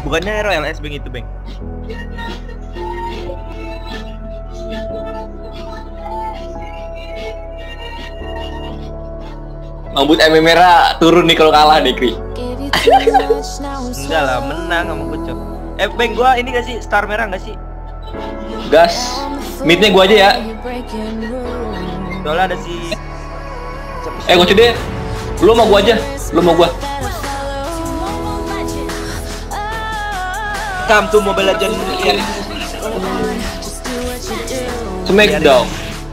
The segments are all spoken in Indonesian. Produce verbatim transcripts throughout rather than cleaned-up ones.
Bukannya Hero L S Bang itu Bang. Rambut M M merah turun nih kalau kalah nih Kri. Enggak lah, menang sama Kocok. Eh Bang, gua ini gak sih star merah gak sih? Gas. Midnya gua aja ya. Soalnya ada si. Eh Kocok deh. Lu mau gua aja. Lu mau gua. Come to Mobile Legends. Smackdown.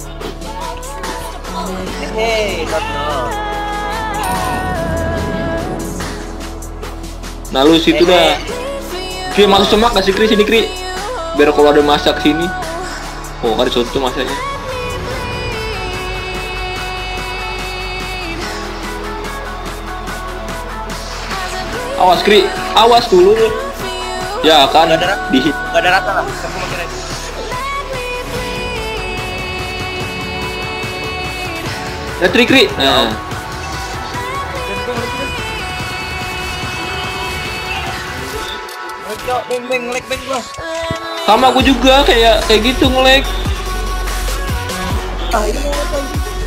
Hey, not no. Nah lu situ dah. Kri masuk semak kasih Kri sini Kri. Biar kalau ada masak sini. Oh ada contoh masaknya. Awas Kri, awas dulu. Ya kan Gak ada, di gak ada rata lah. Aku makin lagi. ya Kri Kri. Nah. Cok, beng beng ngelek beng gua. Sama aku juga kayak kayak gitu ngelek. Ah ini mau apa?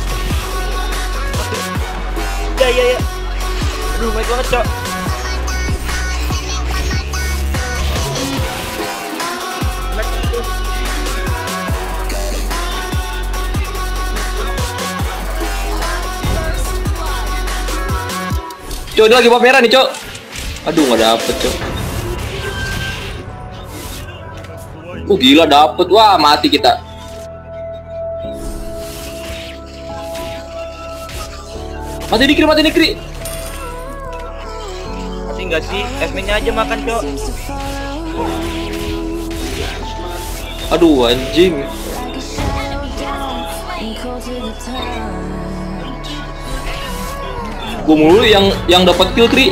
Ya ya ya. Aduh, baik banget cok. Cok, dia lagi bab merah nih cok. Aduh nggak dapet cok. Oh gila dapet, wah mati kita. Mati dikri, mati dikri. Mati nggak sih? F-nya aja makan cok. Aduh anjing. Gue mulu yang yang dapat kill Kri.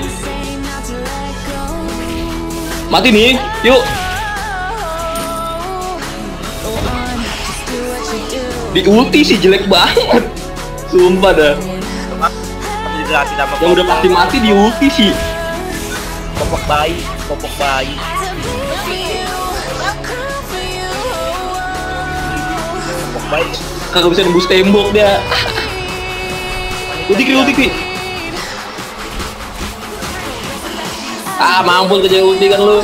Mati nih, yuk. Di ulti sih jelek banget. Sumpah dah. Yang udah pasti mati di ulti sih. Popok bayi, popok bayi. Popok bayi. Kagak bisa nembus tembok dia. Ulti Kri, ulti Kri. Ah mampus kerja ulti kan lu.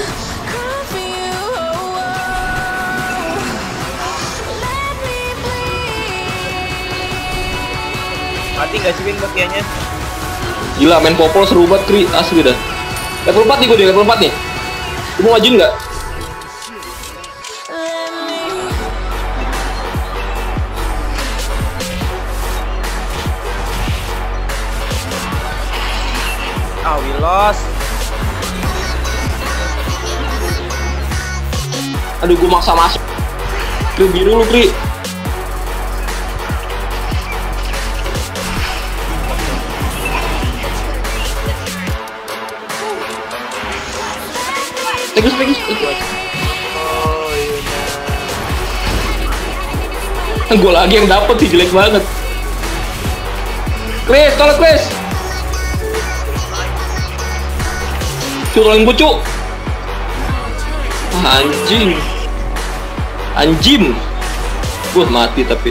Mati gak sih Win bagiannya? Gila main popol seru banget Kri, asli dah. Level empat nih gue di level empat nih. Lu mau majuin nggak? Ah, we lost. Aduh gue maksa masuk. Kri biru lu Kri. Tegus, tegus, tegus. Oh iya. Gue lagi yang dapet sih jelek banget. Chris, tolong Chris. Cuk, tolong gue cuk. Ah, anjing. Anjing. Wah mati tapi.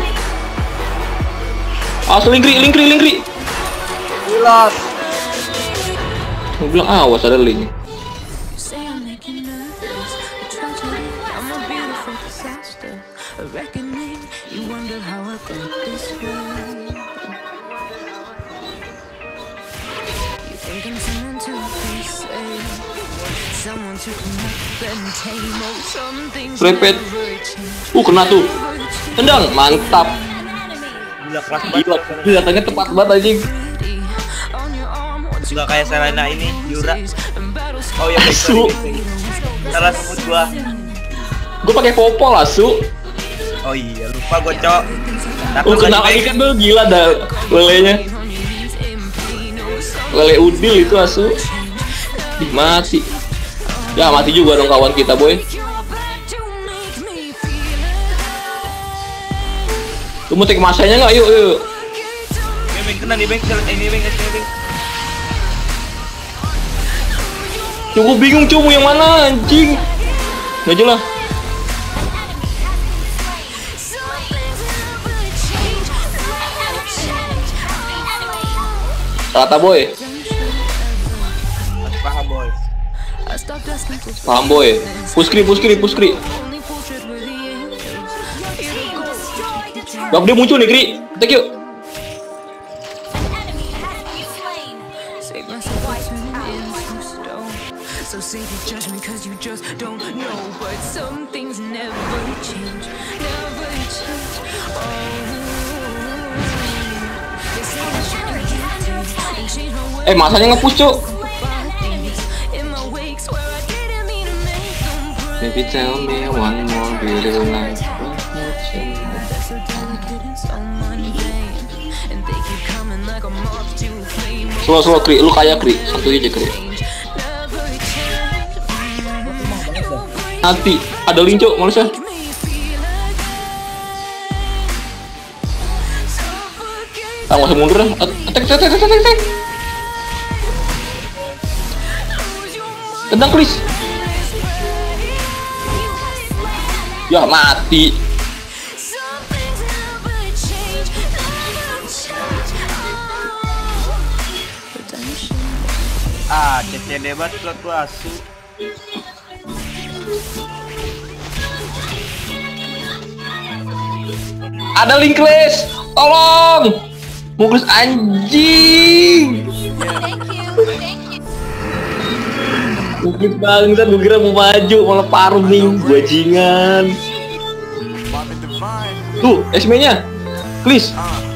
Awas lingkri, lingkri, lingkri. We lost. Gue bilang awas ada link. Repet. Uh kena tuh. Tendang, mantap. Gila keras Gila, banget. datangnya tepat banget anjing. Nggak kayak Selena ini, Yura. Oh iya, baik, Asu. sorry, baik. Salah sebut gua. Gue pakai popol asu. Oh iya, lupa gua cok. Uh kena lagi kan tuh gila dah lelenya. Lele udil itu asu. Ih, mati. Ya mati juga dong kawan kita boy. Lu mau take masanya nggak? Yuk yuk. Beng kena nih beng, ini beng, ini beng. Cukup bingung cumu yang mana anjing. Nggak jelas. Rata boy. Paham boy. Paham boy. Puskri, puskri, puskri. Bang dia muncul nih, Kri. Thank you. Eh, masanya nge-push, Cuk. Baby tell me one more beautiful night. Slow slow Kri, lu kaya Kri, satu aja Kri. Hati, ada linco, males ya. Ah, nggak usah mundur lah. Attack, attack, attack, attack, attack. Tendang Chris. Ya mati. Ah, C C debat slot gua asu. Ada Linkless, tolong. Muklis anjing. Muklis bangsa, gue kira mau maju malah farming, bajingan. Tuh, S M-nya, please.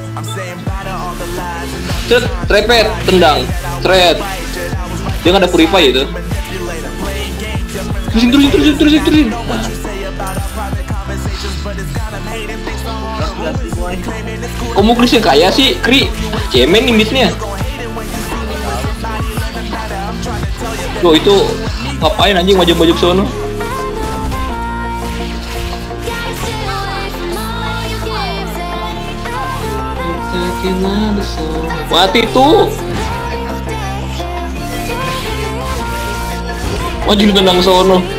Cet, trepet, tendang, thread. Dia nggak ada purify itu. Terusin, terusin, terusin, terusin, terusin. Nah. Kok Muklis yang kaya sih, Kri? Ah, cemen nih bisnya. Loh itu ngapain anjing wajib-wajib sono? Mati tuh. Wajib tendang sono.